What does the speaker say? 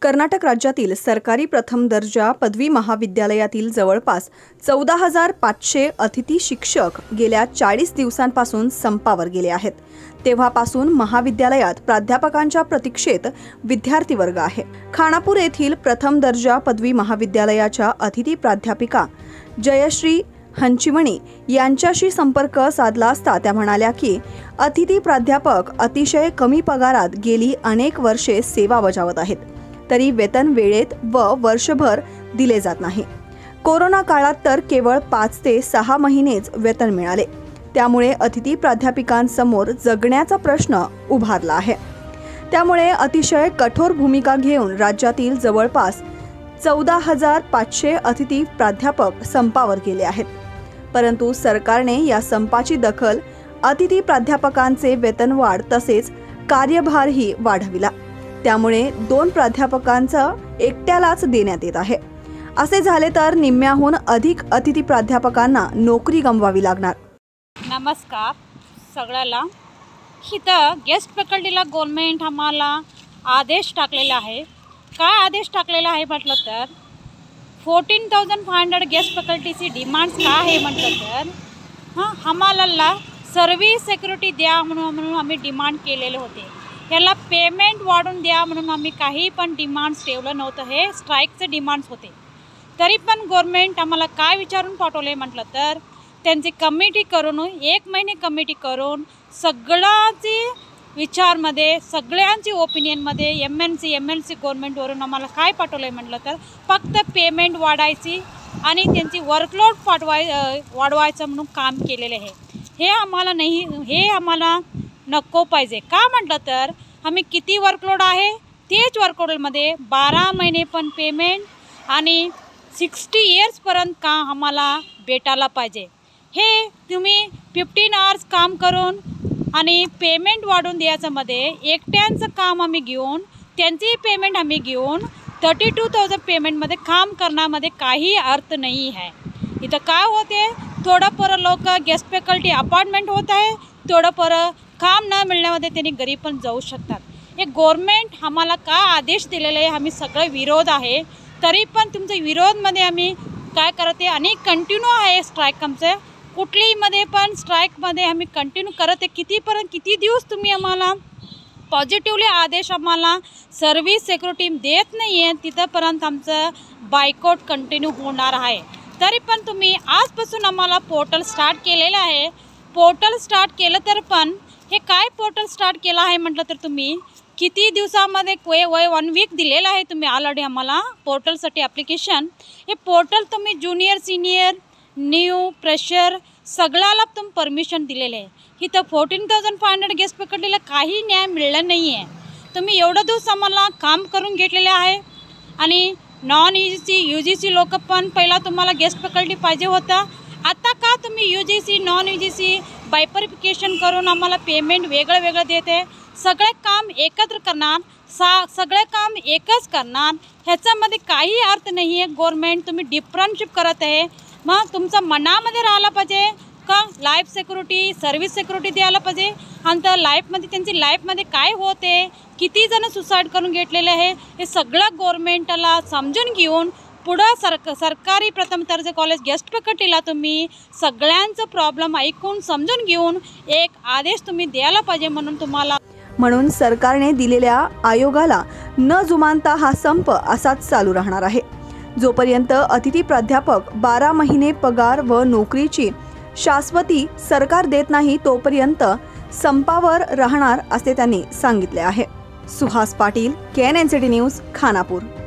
कर्नाटक राज्यातील सरकारी प्रथम दर्जा पदवी महाविद्यालयातील जवळपास 14,500 अतिथी शिक्षक गेल्या 40 दिवसांपासून संपावर गेले आहेत। तेव्हापासून महाविद्यालयात प्राध्यापकांच्या प्रतीक्षेत विद्यार्थी वर्ग आहे। खानापूर येथील प्रथम दर्जा पदवी महाविद्यालयाच्या अतिथी प्राध्यापिका जयश्री हंचिमणी यांच्याशी संपर्क साधला असता त्या म्हणाल्या की अतिथी प्राध्यापक अतिशय कमी पगारात गेली अनेक वर्षे सेवा बजावत आहेत, तरी वेतन वेळेत व वर्षभर दिले जात नाही। कोरोना काळात तर केवळ 5 ते 6 महिनेच वेतन मिळाले, त्यामुळे अतिथी प्राध्यापिकांसमोर जगण्याचा प्रश्न उभारला आहे। त्यामुळे अतिशय कठोर भूमिका घेऊन राज्यातील जवळपास 14,500 अतिथी प्राध्यापक संपावर गेले आहेत। परंतु सरकारने या संपाची दखल अतिथी प्राध्यापकांचे वेतनवाढ तसेच कार्यभारही वाढविला। त्यामुळे 2 प्राध्यापकांचा एकट्यालाच देण्यात येत आहे। असे झाले तर निम्म्याहून अधिक अतिथी प्राध्यापकांना नोकरी गमवावी लागणार। नमस्कार सगळ्याला। इथं गेस्ट फॅकल्टीला गव्हर्नमेंट आम्हाला आदेश टाकलेला आहे। काय आदेश टाकलेला आहे म्हटलं तर 14,500 गेस्ट फॅकल्टीची डिमांड्स काय आहे म्हटलं तर आम्हाला सर्व्हिस सिक्युरिटी द्या म्हणून आम्ही डिमांड केलेले होते। याला पेमेंट वाढवून द्या म्हणून आम्ही काही पण डिमांड्स ठेवलं नव्हतं। हे स्ट्राईकचे डिमांड्स होते। तरी पण गव्हर्नमेंट आम्हाला काय विचारून पाठवले म्हटलं तर त्यांची कमिटी करून 1 महिने कमिटी करून सगळ्याची विचारमध्ये सगळ्यांची ओपिनियनमध्ये एमएनसी गव्हर्नमेंटवरून आम्हाला काय पाठवलं आहे म्हटलं तर फक्त पेमेंट वाढायची आणि त्यांची वर्कलोड वाढवायचं म्हणून काम केलेले आहे। हे आम्हाला नको पाहिजे। का म्हटलं तर आम्ही किती वर्कलोड आहे तेच वर्कलोडमध्ये 12 महिने पण पेमेंट आणि 60 इयर्सपर्यंत काम आम्हाला भेटायला पाहिजे। हे तुम्ही 15 आवर्स काम करून आणि पेमेंट वाढवून द्यायच्यामध्ये एकट्यांचं काम आम्ही घेऊन त्यांची पेमेंट आम्ही घेऊन 32,000 पेमेंटमध्ये काम करण्यामध्ये काही अर्थ नाही आहे। इथं काय होते थोडं लोक गेस्ट फॅकल्टी अपॉइंटमेंट होत आहे, थोडं काम न मिळण्यामध्ये त्यांनी घरी पण जाऊ शकतात। हे गव्हर्नमेंट आम्हाला का आदेश दिलेले आहे आम्ही सगळे विरोध आहे। तरी पण तुमच्या विरोधमध्ये आम्ही काय करते आणि कंटिन्यू आहे स्ट्राईक आमचं। कुठलीमध्ये पण स्ट्राईकमध्ये आम्ही कंटिन्यू करते। किती दिवस तुम्ही आम्हाला पॉझिटिव्हली आदेश आम्हाला सर्व्हिस सिक्युरिटी देत नाही आहे तिथंपर्यंत आमचं बायकॉट कंटिन्यू होणार आहे। तरी पण तुम्ही आजपासून आम्हाला पोर्टल स्टार्ट केलेलं आहे। पोर्टल स्टार्ट केलं तर पण हे काय पोर्टल स्टार्ट केलं आहे म्हटलं तर तुम्ही किती दिवसामध्ये 1 वीक दिलेलं आहे तुम्ही ऑलरेडी आम्हाला पोर्टलसाठी ॲप्लिकेशन। हे पोर्टल तुम्ही ज्युनियर सिनियर न्यू प्रेशर सगळ्याला तुम्ही परमिशन दिलेले आहे। इथं 14,500 गेस्ट फॅकल्टीला काही न्याय मिळाला नाही आहे। तुम्ही एवढं दिवस आम्हाला काम करून घेतलेले आहे आणि नॉन UGC लोक पण पहिला तुम्हाला गेस्ट फॅकल्टी पाहिजे होता। आता का तुम्ही UGC नॉन UGC बायफर्फिकेशन करून आम्हाला पेमेंट वेगळं देते? सगळे काम एकत्र करणार, सगळे काम एकच करणार, ह्याच्यामध्ये काही अर्थ नाही आहे। गव्हर्नमेंट तुम्ही डिफरन्शिप करत आहे। मग तुमच्या मनामध्ये राहायला पाहिजे का लाईफ सिक्युरिटी सर्व्हिस सिक्युरिटी द्यायला पाहिजे आणि त्या लाईफमध्ये त्यांची लाईफमध्ये काय होते, किती जण सुसाईड करून घेतलेले आहे हे सगळं गव्हर्नमेंटला समजून घेऊन पुढं सरकारी प्रथम दर्जा कॉलेज गेस्ट फॅकल्टीला तुम्ही सगळ्यांचं प्रॉब्लेम ऐकून समजून घेऊन एक आदेश तुम्ही द्यायला पाहिजे म्हणून सरकारने दिलेल्या आयोगाला न जुमानता हा संप असाच चालू राहणार आहे। जोपर्यंत अतिथी प्राध्यापक 12 महिने पगार व नोकरीची शाश्वती सरकार देत नाही तोपर्यंत संपावर राहणार असे त्यांनी सांगितले आहे। Suhas Patil, KNNCT news, Khanapur.